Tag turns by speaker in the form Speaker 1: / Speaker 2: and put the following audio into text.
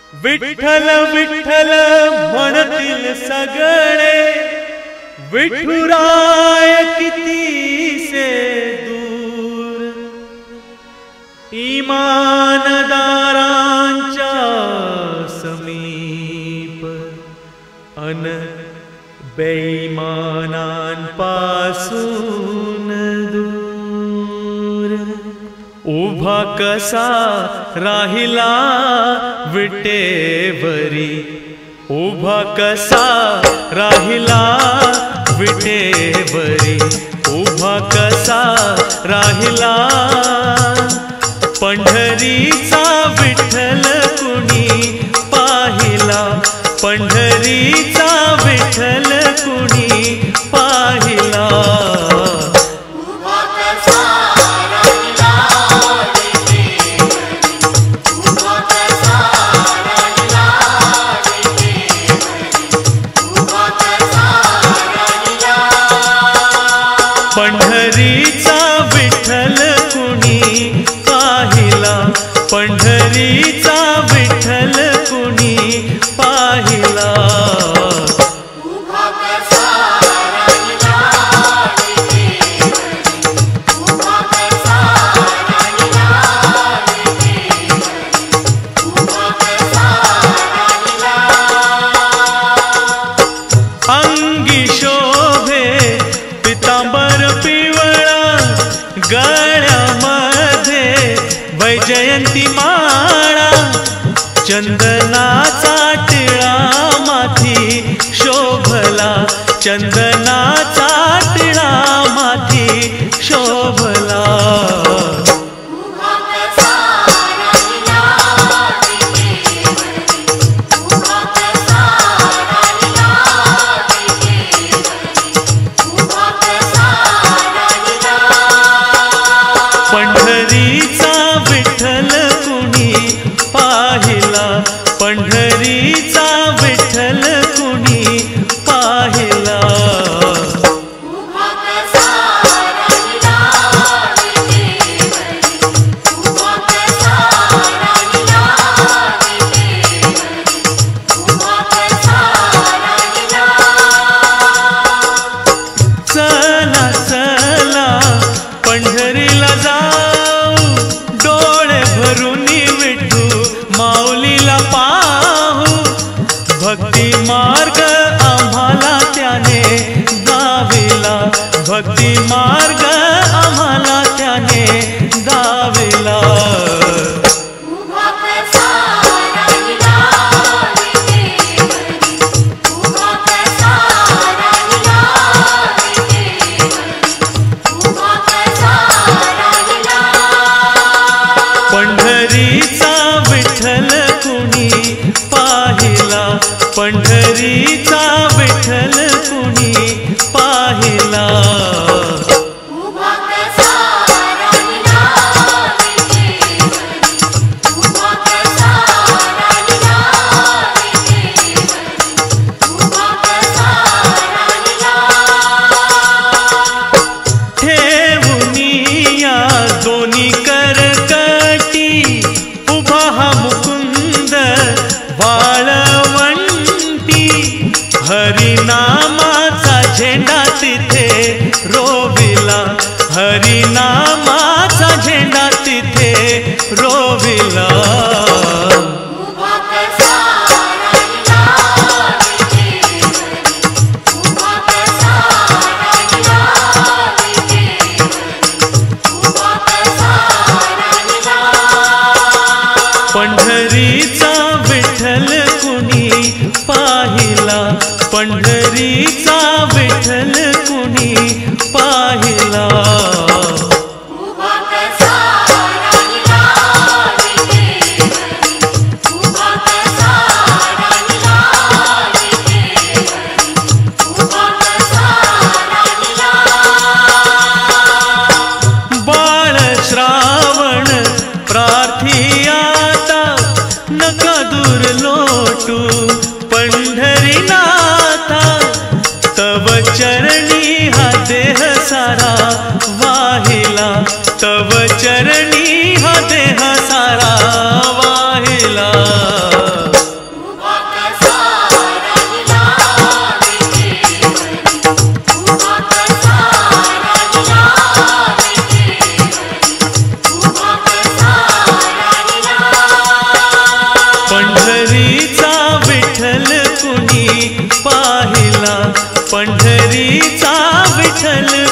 Speaker 1: विठ्ठल विठ्ठल म्हणतील सगळे, विठुराय कितीसे दूर. इमानदारांच्या समीप अन बेईमानांपासून दूर. उभा कसा राहिला विटेवरी, उभा कसा राहिला विटेवरी, उभा कसा राहिला. पंढरीचा विठ्ठल कुणी पाहिला, पंढरीचा विठ्ठल कुणी पाहिला. पंढरीचा विठ्ठल कुणी पाहिला, पंढरीचा विठ्ठल कुणी पाहिला. अंगी शोभे पितांबर पिवळा, गळ्यामध्ये वैजयंती माळा. चंदनाचा टिळा माथी शोभला, चंदनाचा टिळा माथी शोभला. पंढरीचा विठ्ठल कुणी पाहिला, पंढरीचा विठ्ठल कुणी पाहिला. चला चला पंढरीला जाऊ, डोळे भरून विठू माऊलीला पाहू. भक्ती मार्ग आम्हाला त्याने दाविला, भक्ती मार्ग आम्हाला त्याने दाविला. पंढरीचा विठ्ठल कुणी पाहिला, पंढरीचा विठ्ठल कुणी पाहिला. ठेवुनिया दोन्ही करकटी, उभा हा मुकुंद वाळवंटी. हरिनामाचा झेंडा तिथे रोविला, हरिनामाचा झेंडा तिथे रोविला. पंढरीचा विठ्ठल कुणी पाहिला, पंढरीचा विठ्ठल कुणी पाहिला. बाळ श्रावण प्रार्थियाता, नका दूर लोटू पंढरीनाथा. तव चरणी हा देह सारा वाहिला, तव चरणी हा देह सारा वाहिला. विठ्ठल